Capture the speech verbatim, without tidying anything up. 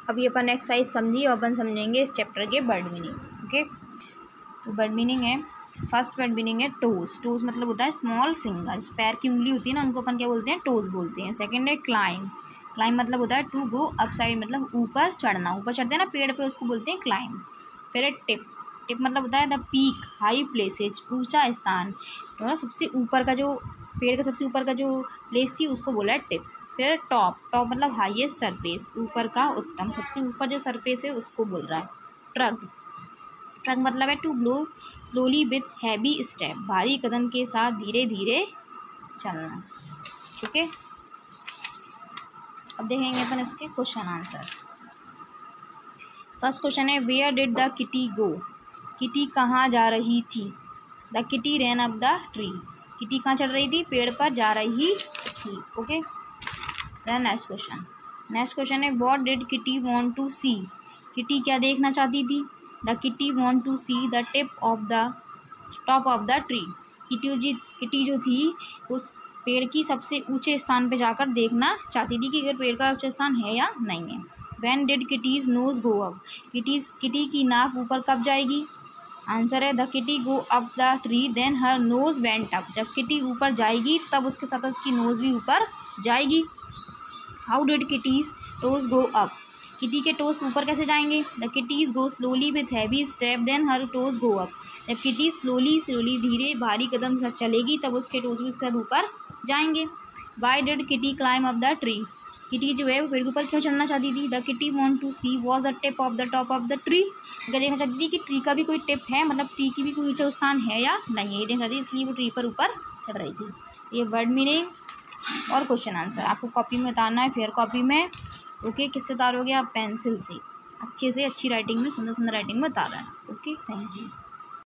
अभी अपन एक्सरसाइज समझिए और अपन समझेंगे इस चैप्टर के वर्ड मीनिंग। ओके, तो वर्ड मीनिंग है, फर्स्ट वर्ड मीनिंग है टोज। टोज मतलब होता है स्मॉल फिंगर्स, पैर की उंगली होती है ना, उनको अपन क्या बोलते हैं, टोज बोलते हैं। सेकंड है क्लाइंब। क्लाइंब मतलब होता है टू गो अप साइड, मतलब ऊपर चढ़ना, ऊपर चढ़ते हैं ना पेड़ पे, उसको बोलते हैं क्लाइंब। फिर है टिप। टिप मतलब होता है द पीक, हाई प्लेसेज, ऊंचा स्थान, तो सबसे ऊपर का जो पेड़ का सबसे ऊपर का जो प्लेस थी उसको बोला है टिप। फिर टॉप। टॉप मतलब हाईएस्ट सरफेस, ऊपर का उत्तम, सबसे ऊपर जो सरफेस है उसको बोल रहा है। ट्रक। ट्रक मतलब है to glow slowly with heavy step, भारी कदम के साथ धीरे धीरे चलना। ठीक है, अब देखेंगे अपन इसके क्वेश्चन आंसर। फर्स्ट क्वेश्चन है where did the kitty go. Kitty कहाँ जा रही थी। The kitty ran up the tree. Kitty कहाँ चढ़ रही थी, पेड़ पर जा रही थी। Okay, then next question. Next question है what did kitty want to see. Kitty क्या देखना चाहती थी। The kitty want to see the tip of the top of the tree. Kitty जी किटी जो थी उस पेड़ की सबसे ऊंचे स्थान पे जाकर देखना चाहती थी कि अगर पेड़ का ऊंचा स्थान है या नहीं है। When did kitty's nose go up. Kitty's kitty की नाक ऊपर कब जाएगी। आंसर है the kitty go up the tree then her nose went up. जब किटी ऊपर जाएगी तब उसके साथ उसकी नोज भी ऊपर जाएगी। How did kitty's toes go up. Kitty के टोस ऊपर कैसे जाएंगे। The kitty's go slowly with heavy step then her toes go up. जब किटी स्लोली स्लोली धीरे भारी कदम से चलेगी तब उसके टोस भी उसके साथ ऊपर जाएंगे। Why did kitty climb up the tree. Kitty जो है वो पेड़ के ऊपर क्यों चढ़ना चाहती थी। The kitty want to see was the tip of the top of the tree. क्या देखना चाहती थी कि ट्री का भी कोई टिप है, मतलब ट्री की भी कोई ऊंचा स्थान है या नहीं है, ये देखना चाहती थी, इसलिए वो ट्री पर ऊपर चढ़ रही थी। ये वर्ड मीनिंग और क्वेश्चन आंसर आपको कॉपी में उतारना है, फेयर कॉपी में। ओके, किससे उतारोगे आप, पेंसिल से, अच्छे से अच्छी राइटिंग में, सुंदर सुंदर राइटिंग में उतारना है। Okay, thank you.